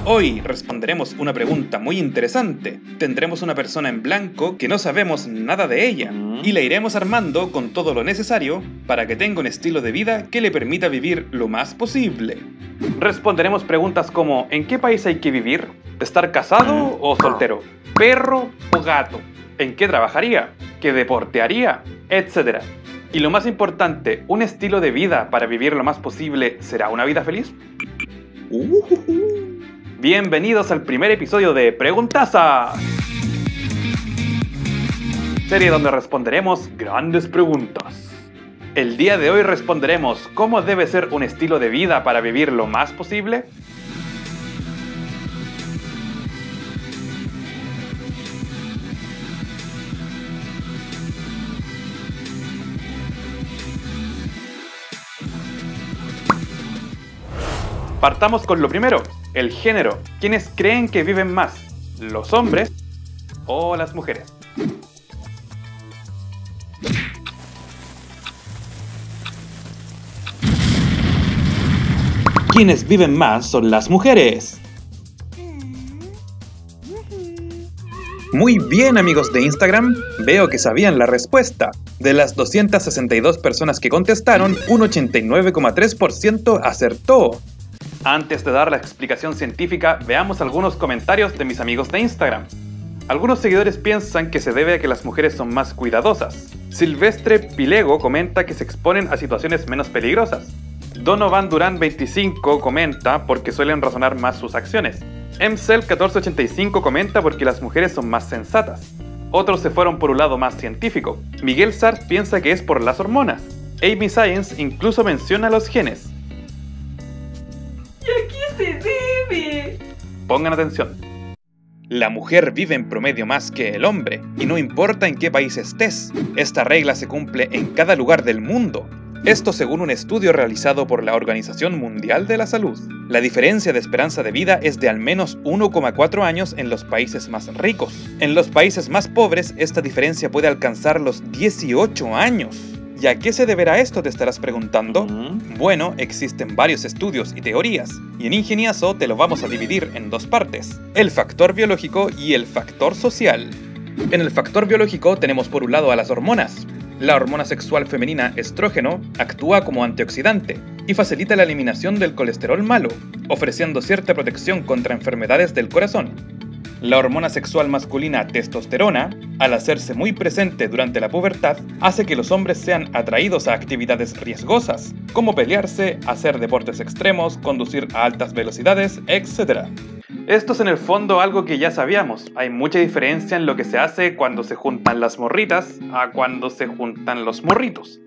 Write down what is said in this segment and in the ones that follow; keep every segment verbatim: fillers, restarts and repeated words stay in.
Hoy responderemos una pregunta muy interesante. Tendremos una persona en blanco que no sabemos nada de ella y la iremos armando con todo lo necesario para que tenga un estilo de vida que le permita vivir lo más posible. Responderemos preguntas como ¿en qué país hay que vivir? ¿Estar casado o soltero? ¿Perro o gato? ¿En qué trabajaría? ¿Qué deporte haría? Etcétera. Y lo más importante, ¿un estilo de vida para vivir lo más posible será una vida feliz? Uh-huh. Bienvenidos al primer episodio de Preguntaza, serie donde responderemos grandes preguntas. El día de hoy responderemos ¿cómo debe ser un estilo de vida para vivir lo más posible? Partamos con lo primero, el género. ¿Quiénes creen que viven más? ¿Los hombres o las mujeres? Quienes viven más son las mujeres. Muy bien, amigos de Instagram, veo que sabían la respuesta. De las doscientas sesenta y dos personas que contestaron, un ochenta y nueve coma tres por ciento acertó. Antes de dar la explicación científica, veamos algunos comentarios de mis amigos de Instagram. Algunos seguidores piensan que se debe a que las mujeres son más cuidadosas. Silvestre Pilego comenta que se exponen a situaciones menos peligrosas. Donovan Durán veinticinco comenta porque suelen razonar más sus acciones. Emcel catorce ochenta y cinco comenta porque las mujeres son más sensatas. Otros se fueron por un lado más científico. Miguel Sart piensa que es por las hormonas. Amy Science incluso menciona los genes. ¿Y a qué se debe? Pongan atención. La mujer vive en promedio más que el hombre, y no importa en qué país estés. Esta regla se cumple en cada lugar del mundo. Esto según un estudio realizado por la Organización Mundial de la Salud. La diferencia de esperanza de vida es de al menos uno coma cuatro años en los países más ricos. En los países más pobres, esta diferencia puede alcanzar los dieciocho años. ¿Y a qué se deberá esto?, te estarás preguntando. Uh-huh. Bueno, existen varios estudios y teorías, y en Ingeniazo te lo vamos a dividir en dos partes: el factor biológico y el factor social. En el factor biológico tenemos por un lado a las hormonas. La hormona sexual femenina estrógeno actúa como antioxidante y facilita la eliminación del colesterol malo, ofreciendo cierta protección contra enfermedades del corazón. La hormona sexual masculina testosterona, al hacerse muy presente durante la pubertad, hace que los hombres sean atraídos a actividades riesgosas, como pelearse, hacer deportes extremos, conducir a altas velocidades, etcétera. Esto es en el fondo algo que ya sabíamos. Hay mucha diferencia en lo que se hace cuando se juntan las morritas a cuando se juntan los morritos.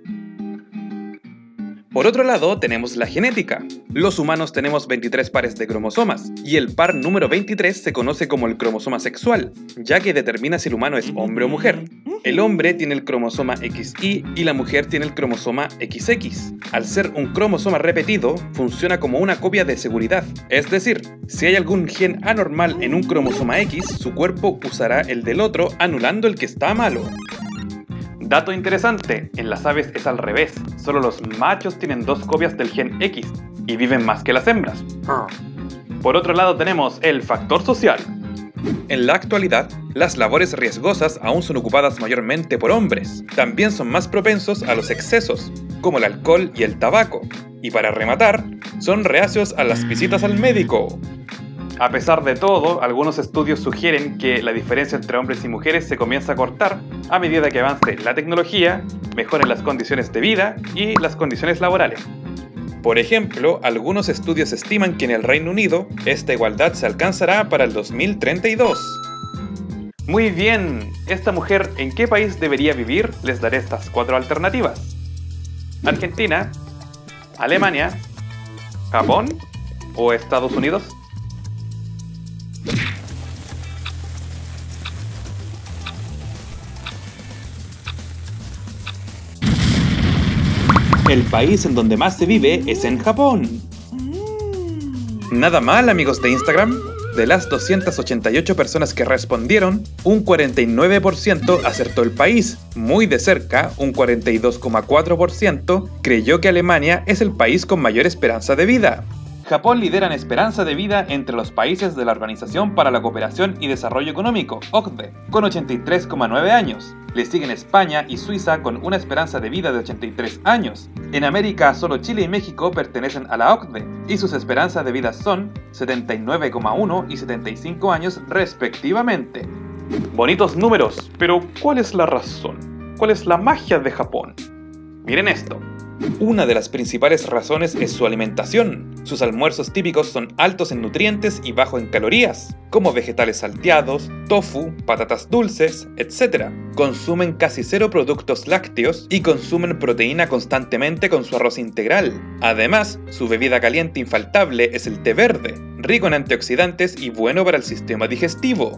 Por otro lado, tenemos la genética. Los humanos tenemos veintitrés pares de cromosomas, y el par número veintitrés se conoce como el cromosoma sexual, ya que determina si el humano es hombre o mujer. El hombre tiene el cromosoma equis y y la mujer tiene el cromosoma equis equis. Al ser un cromosoma repetido, funciona como una copia de seguridad. Es decir, si hay algún gen anormal en un cromosoma X, su cuerpo usará el del otro, anulando el que está malo. Dato interesante, en las aves es al revés, solo los machos tienen dos copias del gen X y viven más que las hembras. Por otro lado tenemos el factor social. En la actualidad, las labores riesgosas aún son ocupadas mayormente por hombres. También son más propensos a los excesos, como el alcohol y el tabaco. Y para rematar, son reacios a las visitas al médico. A pesar de todo, algunos estudios sugieren que la diferencia entre hombres y mujeres se comienza a cortar a medida que avance la tecnología, mejoren las condiciones de vida y las condiciones laborales. Por ejemplo, algunos estudios estiman que en el Reino Unido esta igualdad se alcanzará para el dos mil treinta y dos. Muy bien, ¿esta mujer en qué país debería vivir? Les daré estas cuatro alternativas: Argentina, Alemania, Japón o Estados Unidos. El país en donde más se vive es en Japón. Nada mal, amigos de Instagram. De las doscientas ochenta y ocho personas que respondieron, un cuarenta y nueve por ciento acertó el país. Muy de cerca, un cuarenta y dos coma cuatro por ciento creyó que Alemania es el país con mayor esperanza de vida. Japón lidera en esperanza de vida entre los países de la Organización para la Cooperación y Desarrollo Económico, O C D E, con ochenta y tres coma nueve años. Le siguen España y Suiza con una esperanza de vida de ochenta y tres años. En América, solo Chile y México pertenecen a la O C D E, y sus esperanzas de vida son setenta y nueve coma uno y setenta y cinco años respectivamente. Bonitos números, pero ¿cuál es la razón? ¿Cuál es la magia de Japón? Miren esto. Una de las principales razones es su alimentación. Sus almuerzos típicos son altos en nutrientes y bajos en calorías, como vegetales salteados, tofu, patatas dulces, etcétera. Consumen casi cero productos lácteos y consumen proteína constantemente con su arroz integral. Además, su bebida caliente infaltable es el té verde, rico en antioxidantes y bueno para el sistema digestivo.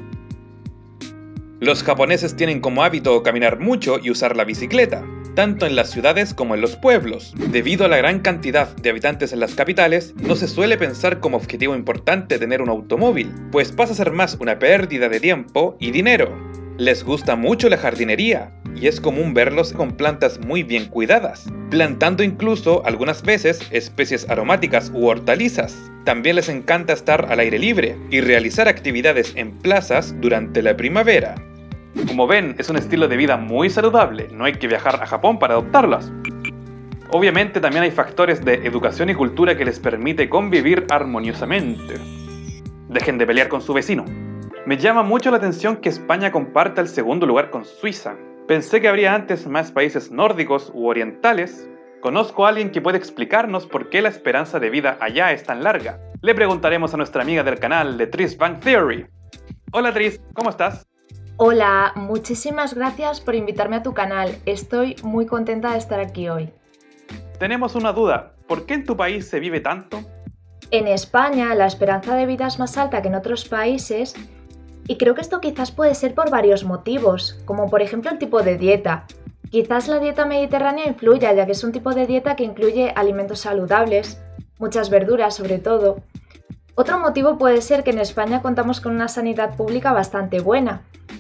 Los japoneses tienen como hábito caminar mucho y usar la bicicleta, tanto en las ciudades como en los pueblos. Debido a la gran cantidad de habitantes en las capitales, no se suele pensar como objetivo importante tener un automóvil, pues pasa a ser más una pérdida de tiempo y dinero. Les gusta mucho la jardinería, y es común verlos con plantas muy bien cuidadas, plantando incluso algunas veces especies aromáticas u hortalizas. También les encanta estar al aire libre y realizar actividades en plazas durante la primavera. Como ven, es un estilo de vida muy saludable, no hay que viajar a Japón para adoptarlas. Obviamente también hay factores de educación y cultura que les permite convivir armoniosamente. Dejen de pelear con su vecino. Me llama mucho la atención que España comparta el segundo lugar con Suiza. Pensé que habría antes más países nórdicos u orientales. Conozco a alguien que puede explicarnos por qué la esperanza de vida allá es tan larga. Le preguntaremos a nuestra amiga del canal de Tris Bang Theory. Hola Tris, ¿cómo estás? Hola, muchísimas gracias por invitarme a tu canal. Estoy muy contenta de estar aquí hoy. Tenemos una duda. ¿Por qué en tu país se vive tanto? En España la esperanza de vida es más alta que en otros países y creo que esto quizás puede ser por varios motivos, como por ejemplo el tipo de dieta. Quizás la dieta mediterránea influya, ya que es un tipo de dieta que incluye alimentos saludables, muchas verduras sobre todo. Otro motivo puede ser que en España contamos con una sanidad pública bastante buena.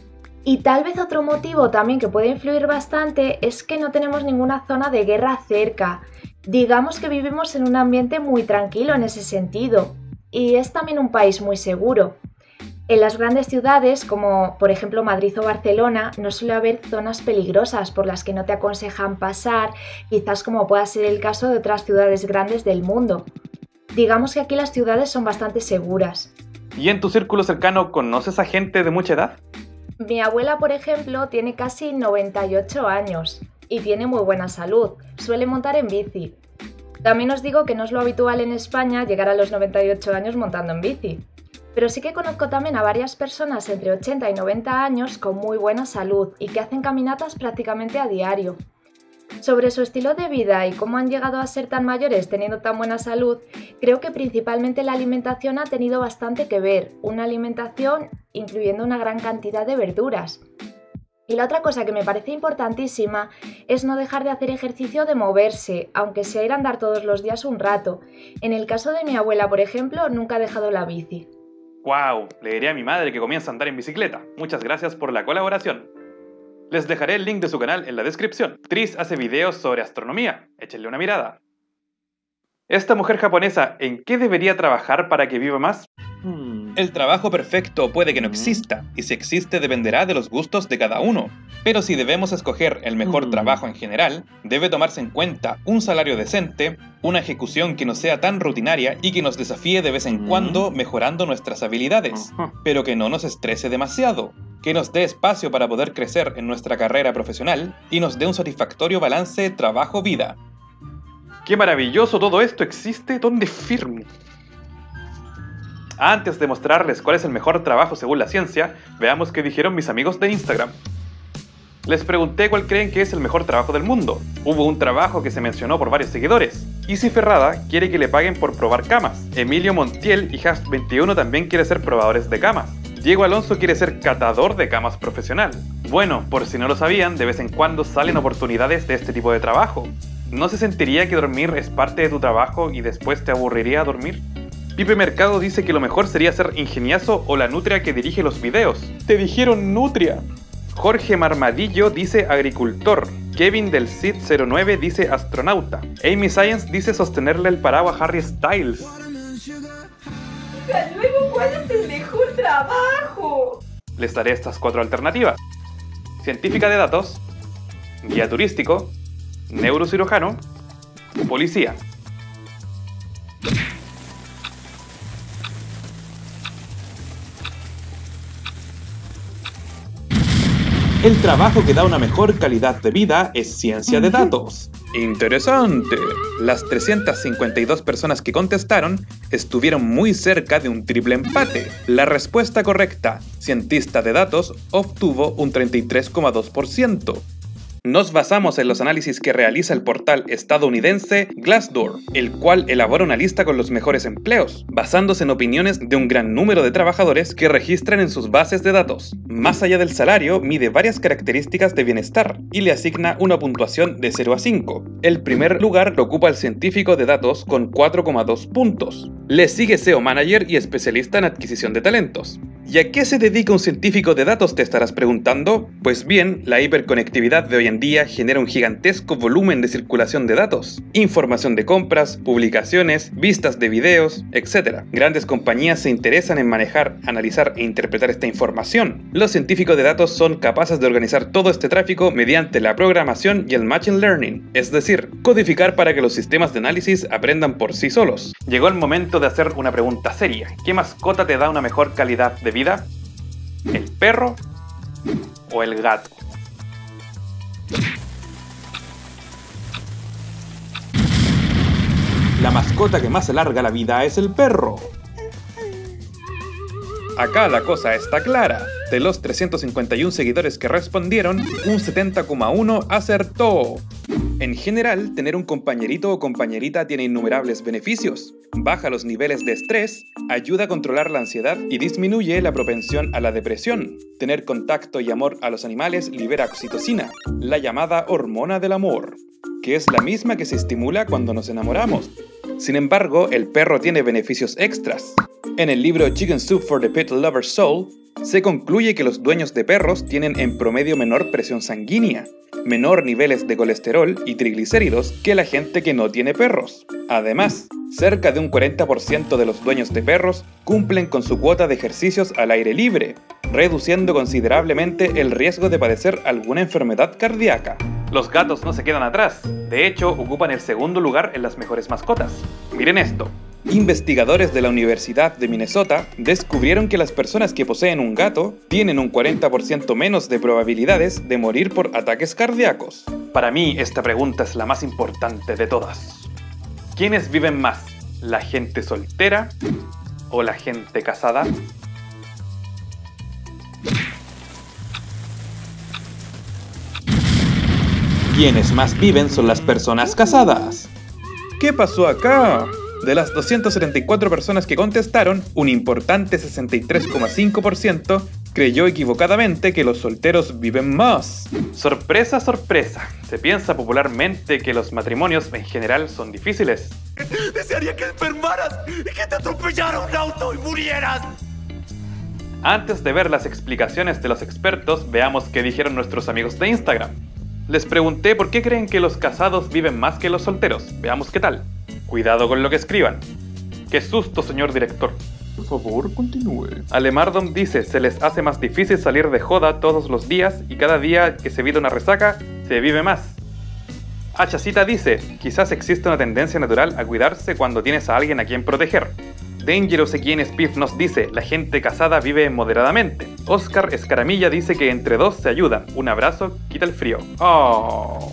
Y tal vez otro motivo también que puede influir bastante es que no tenemos ninguna zona de guerra cerca. Digamos que vivimos en un ambiente muy tranquilo en ese sentido. Y es también un país muy seguro. En las grandes ciudades, como por ejemplo Madrid o Barcelona, no suele haber zonas peligrosas por las que no te aconsejan pasar, quizás como pueda ser el caso de otras ciudades grandes del mundo. Digamos que aquí las ciudades son bastante seguras. ¿Y en tu círculo cercano conoces a gente de mucha edad? Mi abuela, por ejemplo, tiene casi noventa y ocho años y tiene muy buena salud. Suele montar en bici. También os digo que no es lo habitual en España llegar a los noventa y ocho años montando en bici. Pero sí que conozco también a varias personas entre ochenta y noventa años con muy buena salud y que hacen caminatas prácticamente a diario. Sobre su estilo de vida y cómo han llegado a ser tan mayores teniendo tan buena salud, creo que principalmente la alimentación ha tenido bastante que ver, una alimentación incluyendo una gran cantidad de verduras. Y la otra cosa que me parece importantísima es no dejar de hacer ejercicio o de moverse, aunque sea ir a andar todos los días un rato. En el caso de mi abuela, por ejemplo, nunca ha dejado la bici. ¡Wow! Le diré a mi madre que comienza a andar en bicicleta. Muchas gracias por la colaboración. Les dejaré el link de su canal en la descripción. Tris hace videos sobre astronomía. Échenle una mirada. Esta mujer japonesa, ¿en qué debería trabajar para que viva más? El trabajo perfecto puede que no exista, y si existe dependerá de los gustos de cada uno. Pero si debemos escoger el mejor trabajo en general, debe tomarse en cuenta un salario decente, una ejecución que no sea tan rutinaria y que nos desafíe de vez en cuando mejorando nuestras habilidades, pero que no nos estrese demasiado, que nos dé espacio para poder crecer en nuestra carrera profesional y nos dé un satisfactorio balance trabajo-vida. ¡Qué maravilloso todo esto! ¿Existe? ¿Dónde firmo? Antes de mostrarles cuál es el mejor trabajo según la ciencia, veamos qué dijeron mis amigos de Instagram. Les pregunté cuál creen que es el mejor trabajo del mundo. Hubo un trabajo que se mencionó por varios seguidores. Easy Ferrada quiere que le paguen por probar camas. Emilio Montiel y Hash veintiuno también quiere ser probadores de camas. Diego Alonso quiere ser catador de camas profesional. Bueno, por si no lo sabían, de vez en cuando salen oportunidades de este tipo de trabajo. ¿No se sentiría que dormir es parte de tu trabajo y después te aburriría dormir? Pipe Mercado dice que lo mejor sería ser ingeniazo o la nutria que dirige los videos. ¡Te dijeron nutria! Jorge Marmadillo dice agricultor. Kevin del Cid cero nueve dice astronauta. Amy Science dice sostenerle el paraguas a Harry Styles. diga luego cuál es el mejor trabajo. Les daré estas cuatro alternativas: científica de datos, guía turístico, neurocirujano o policía. El trabajo que da una mejor calidad de vida es ciencia de datos. Interesante. Las trescientas cincuenta y dos personas que contestaron estuvieron muy cerca de un triple empate. La respuesta correcta, cientista de datos, obtuvo un treinta y tres coma dos por ciento. Nos basamos en los análisis que realiza el portal estadounidense Glassdoor, el cual elabora una lista con los mejores empleos, basándose en opiniones de un gran número de trabajadores que registran en sus bases de datos. Más allá del salario, mide varias características de bienestar y le asigna una puntuación de cero a cinco. El primer lugar lo ocupa el científico de datos con cuatro coma dos puntos. Le sigue S E O Manager y especialista en adquisición de talentos. ¿Y a qué se dedica un científico de datos?, te estarás preguntando. Pues bien, la hiperconectividad de hoy en día genera un gigantesco volumen de circulación de datos, información de compras, publicaciones, vistas de videos, etcétera. Grandes compañías se interesan en manejar, analizar e interpretar esta información. Los científicos de datos son capaces de organizar todo este tráfico mediante la programación y el machine learning, es decir, codificar para que los sistemas de análisis aprendan por sí solos. Llegó el momento de hacer una pregunta seria. ¿Qué mascota te da una mejor calidad de vida? ¿El perro o el gato? La mascota que más alarga la vida es el perro. Acá la cosa está clara. De los trescientos cincuenta y uno seguidores que respondieron, un setenta coma uno acertó. En general, tener un compañerito o compañerita tiene innumerables beneficios. Baja los niveles de estrés, ayuda a controlar la ansiedad y disminuye la propensión a la depresión. Tener contacto y amor a los animales libera oxitocina, la llamada hormona del amor, que es la misma que se estimula cuando nos enamoramos. Sin embargo, el perro tiene beneficios extras. En el libro Chicken Soup for the Pet Lover's Soul, se concluye que los dueños de perros tienen en promedio menor presión sanguínea, menor niveles de colesterol y triglicéridos que la gente que no tiene perros. Además, cerca de un cuarenta por ciento de los dueños de perros cumplen con su cuota de ejercicios al aire libre, reduciendo considerablemente el riesgo de padecer alguna enfermedad cardíaca. Los gatos no se quedan atrás, de hecho ocupan el segundo lugar en las mejores mascotas. Miren esto. Investigadores de la Universidad de Minnesota descubrieron que las personas que poseen un gato tienen un cuarenta por ciento menos de probabilidades de morir por ataques cardíacos. Para mí, esta pregunta es la más importante de todas. ¿Quiénes viven más? ¿La gente soltera o la gente casada? Quienes más viven son las personas casadas. ¿Qué pasó acá? De las doscientas setenta y cuatro personas que contestaron, un importante sesenta y tres coma cinco por ciento creyó equivocadamente que los solteros viven más. Sorpresa, sorpresa. Se piensa popularmente que los matrimonios en general son difíciles. Desearía que enfermaras y que te atropellara un auto y murieras. Antes de ver las explicaciones de los expertos, veamos qué dijeron nuestros amigos de Instagram. Les pregunté por qué creen que los casados viven más que los solteros. Veamos qué tal. Cuidado con lo que escriban. ¡Qué susto, señor director! Por favor, continúe. Alemardom dice, se les hace más difícil salir de joda todos los días y cada día que se vive una resaca, se vive más. Hachacita dice, quizás existe una tendencia natural a cuidarse cuando tienes a alguien a quien proteger. Dangerous Equien Spiff nos dice, la gente casada vive moderadamente. Oscar Escaramilla dice que entre dos se ayudan. Un abrazo quita el frío. Oh.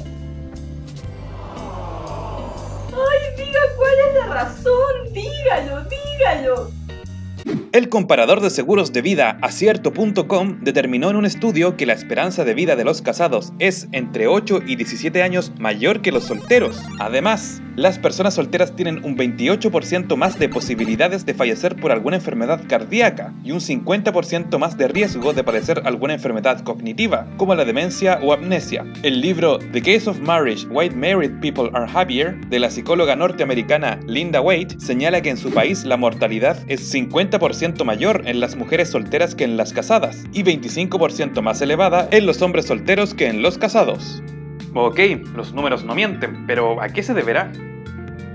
Ay, diga cuál es la razón. Dígalo, dígalo. El comparador de seguros de vida acierto punto com determinó en un estudio que la esperanza de vida de los casados es entre ocho y diecisiete años mayor que los solteros. Además, las personas solteras tienen un veintiocho por ciento más de posibilidades de fallecer por alguna enfermedad cardíaca y un cincuenta por ciento más de riesgo de padecer alguna enfermedad cognitiva, como la demencia o amnesia. El libro The Case of Marriage, Why Married People Are Happier, de la psicóloga norteamericana Linda Waite, señala que en su país la mortalidad es cincuenta por ciento mayor en las mujeres solteras que en las casadas y veinticinco por ciento más elevada en los hombres solteros que en los casados. Ok, los números no mienten, pero ¿a qué se deberá?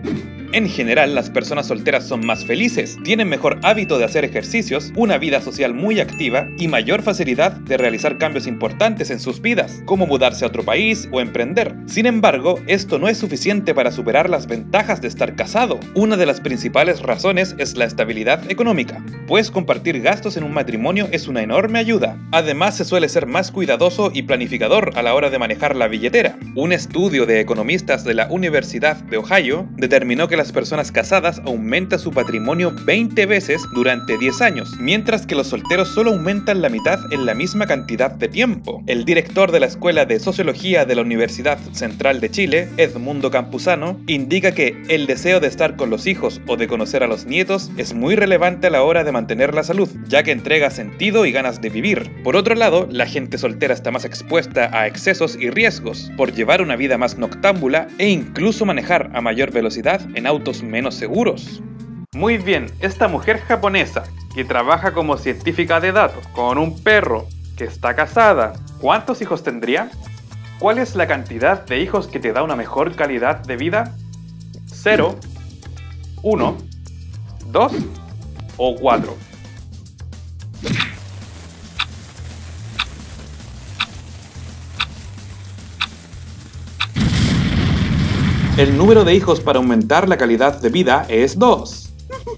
En general, las personas solteras son más felices, tienen mejor hábito de hacer ejercicios, una vida social muy activa y mayor facilidad de realizar cambios importantes en sus vidas, como mudarse a otro país o emprender. Sin embargo, esto no es suficiente para superar las ventajas de estar casado. Una de las principales razones es la estabilidad económica, pues compartir gastos en un matrimonio es una enorme ayuda. Además, se suele ser más cuidadoso y planificador a la hora de manejar la billetera. Un estudio de economistas de la Universidad de Ohio determinó que las personas casadas aumentan su patrimonio veinte veces durante diez años, mientras que los solteros solo aumentan la mitad en la misma cantidad de tiempo. El director de la Escuela de Sociología de la Universidad Central de Chile, Edmundo Campuzano, indica que el deseo de estar con los hijos o de conocer a los nietos es muy relevante a la hora de mantener la salud, ya que entrega sentido y ganas de vivir. Por otro lado, la gente soltera está más expuesta a excesos y riesgos, por llevar una vida más noctámbula e incluso manejar a mayor velocidad en autos menos seguros. Muy bien, esta mujer japonesa, que trabaja como científica de datos, con un perro, que está casada, ¿cuántos hijos tendría? ¿Cuál es la cantidad de hijos que te da una mejor calidad de vida? ¿Cero? ¿Uno? ¿Dos? ¿O cuatro? El número de hijos para aumentar la calidad de vida es dos.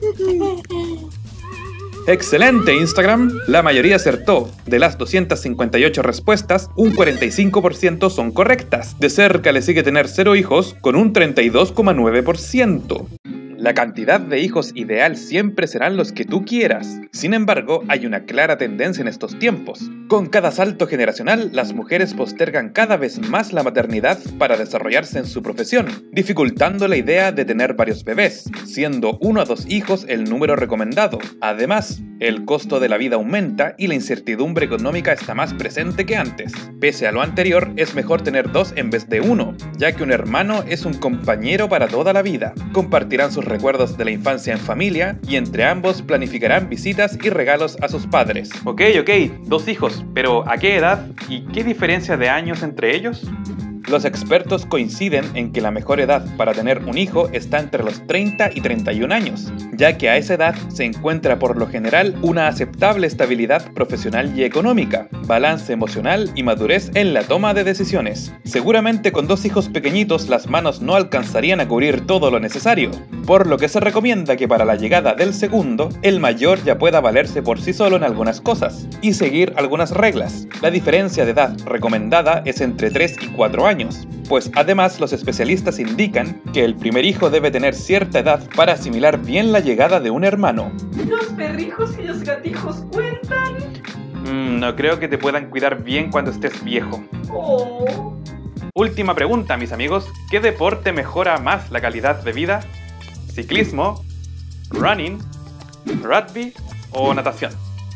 ¡Excelente, Instagram! La mayoría acertó. De las doscientas cincuenta y ocho respuestas, un cuarenta y cinco por ciento son correctas. De cerca le sigue tener cero hijos con un treinta y dos coma nueve por ciento. La cantidad de hijos ideal siempre serán los que tú quieras. Sin embargo, hay una clara tendencia en estos tiempos. Con cada salto generacional, las mujeres postergan cada vez más la maternidad para desarrollarse en su profesión, dificultando la idea de tener varios bebés, siendo uno a dos hijos el número recomendado. Además, el costo de la vida aumenta y la incertidumbre económica está más presente que antes. Pese a lo anterior, es mejor tener dos en vez de uno, ya que un hermano es un compañero para toda la vida. Compartirán sus recuerdos de la infancia en familia y entre ambos planificarán visitas y regalos a sus padres. Ok, ok, dos hijos, pero ¿a qué edad y qué diferencia de años entre ellos? Los expertos coinciden en que la mejor edad para tener un hijo está entre los treinta y treinta y un años, ya que a esa edad se encuentra por lo general una aceptable estabilidad profesional y económica, balance emocional y madurez en la toma de decisiones. Seguramente con dos hijos pequeñitos las manos no alcanzarían a cubrir todo lo necesario, por lo que se recomienda que para la llegada del segundo, el mayor ya pueda valerse por sí solo en algunas cosas y seguir algunas reglas. La diferencia de edad recomendada es entre tres y cuatro años. Pues además los especialistas indican que el primer hijo debe tener cierta edad para asimilar bien la llegada de un hermano. ¿Los perrijos y los gatijos cuentan? Mm, no creo que te puedan cuidar bien cuando estés viejo. Oh. Última pregunta, mis amigos. ¿Qué deporte mejora más la calidad de vida? ¿Ciclismo, running, rugby o natación?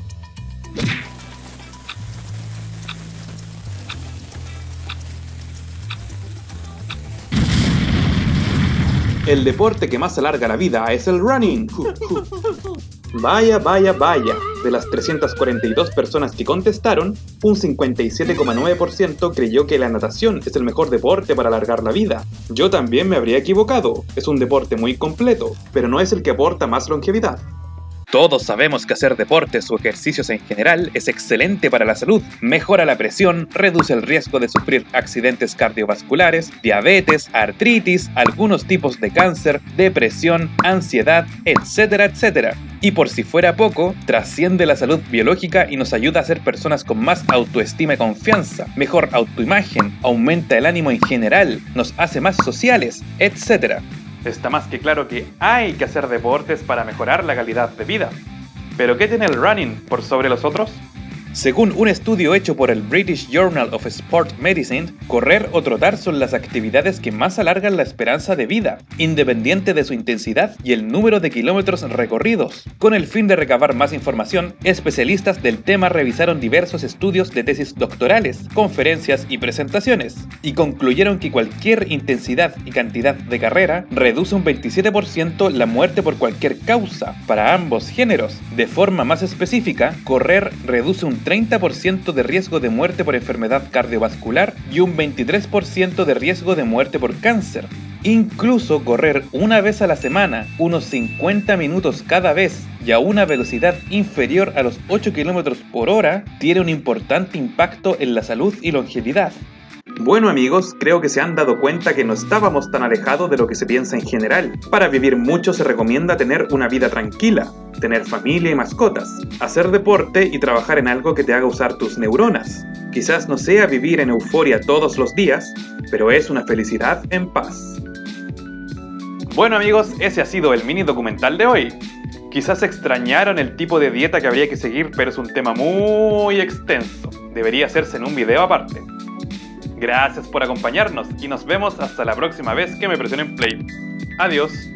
El deporte que más alarga la vida es el running. Vaya, vaya, vaya. De las trescientas cuarenta y dos personas que contestaron, un cincuenta y siete coma nueve por ciento creyó que la natación es el mejor deporte para alargar la vida. Yo también me habría equivocado. Es un deporte muy completo, pero no es el que aporta más longevidad. Todos sabemos que hacer deportes o ejercicios en general es excelente para la salud, mejora la presión, reduce el riesgo de sufrir accidentes cardiovasculares, diabetes, artritis, algunos tipos de cáncer, depresión, ansiedad, etcétera, etcétera. Y por si fuera poco, trasciende la salud biológica y nos ayuda a ser personas con más autoestima y confianza, mejor autoimagen, aumenta el ánimo en general, nos hace más sociales, etcétera. Está más que claro que hay que hacer deportes para mejorar la calidad de vida. ¿Pero qué tiene el running por sobre los otros? Según un estudio hecho por el British Journal of Sport Medicine, correr o trotar son las actividades que más alargan la esperanza de vida, independiente de su intensidad y el número de kilómetros recorridos. Con el fin de recabar más información, especialistas del tema revisaron diversos estudios de tesis doctorales, conferencias y presentaciones, y concluyeron que cualquier intensidad y cantidad de carrera reduce un veintisiete por ciento la muerte por cualquier causa para ambos géneros. De forma más específica, correr reduce un un treinta por ciento de riesgo de muerte por enfermedad cardiovascular y un veintitrés por ciento de riesgo de muerte por cáncer. Incluso correr una vez a la semana, unos cincuenta minutos cada vez y a una velocidad inferior a los ocho kilómetros por hora, tiene un importante impacto en la salud y longevidad. Bueno amigos, creo que se han dado cuenta que no estábamos tan alejados de lo que se piensa en general. Para vivir mucho se recomienda tener una vida tranquila, tener familia y mascotas, hacer deporte y trabajar en algo que te haga usar tus neuronas. Quizás no sea vivir en euforia todos los días, pero es una felicidad en paz. Bueno amigos, ese ha sido el mini documental de hoy. Quizás extrañaron el tipo de dieta que habría que seguir, pero es un tema muy extenso. Debería hacerse en un video aparte. Gracias por acompañarnos y nos vemos hasta la próxima vez que me presionen play. Adiós.